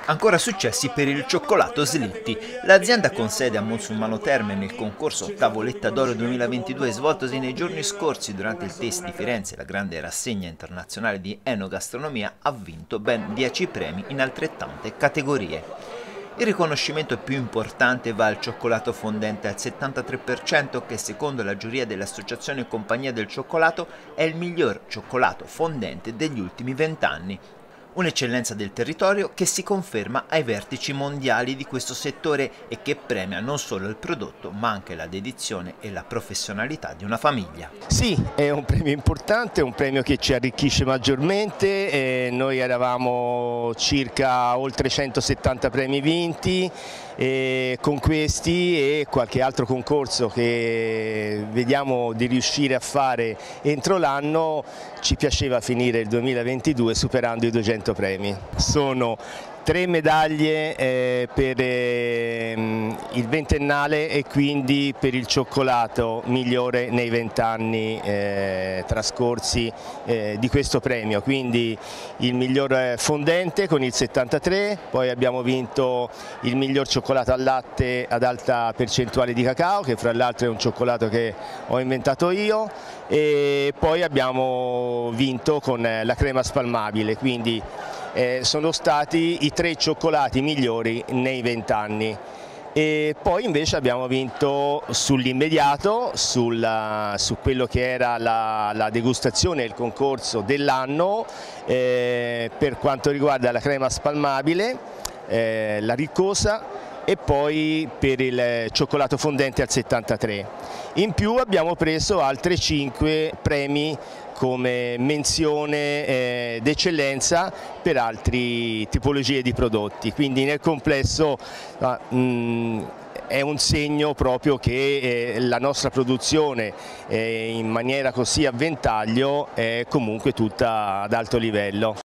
Ancora successi per il cioccolato Slitti. L'azienda con sede a Monsulmano Terme nel concorso Tavoletta d'Oro 2022 svoltosi nei giorni scorsi durante il TES di Firenze, la grande rassegna internazionale di enogastronomia, ha vinto ben 10 premi in altrettante categorie. Il riconoscimento più importante va al cioccolato fondente al 73% che secondo la giuria dell'Associazione Compagnia del Cioccolato è il miglior cioccolato fondente degli ultimi 20 anni. Un'eccellenza del territorio che si conferma ai vertici mondiali di questo settore e che premia non solo il prodotto ma anche la dedizione e la professionalità di una famiglia. Sì, è un premio importante, un premio che ci arricchisce maggiormente. Noi eravamo circa oltre 170 premi vinti con questi e qualche altro concorso che vediamo di riuscire a fare entro l'anno. Ci piaceva finire il 2022 superando i 200 premi. Sono 3 medaglie per il ventennale e quindi per il cioccolato migliore nei 20 anni trascorsi di questo premio, quindi il miglior fondente con il 73, poi abbiamo vinto il miglior cioccolato al latte ad alta percentuale di cacao, che fra l'altro è un cioccolato che ho inventato io, e poi abbiamo vinto con la crema spalmabile, quindi sono stati i 3 cioccolati migliori nei 20 anni. E poi invece abbiamo vinto sull'immediato, su quello che era la degustazione e il concorso dell'anno per quanto riguarda la crema spalmabile, la riccosa, e poi per il cioccolato fondente al 73. In più abbiamo preso altri 5 premi come menzione d'eccellenza per altre tipologie di prodotti, quindi nel complesso è un segno proprio che la nostra produzione in maniera così a ventaglio è comunque tutta ad alto livello.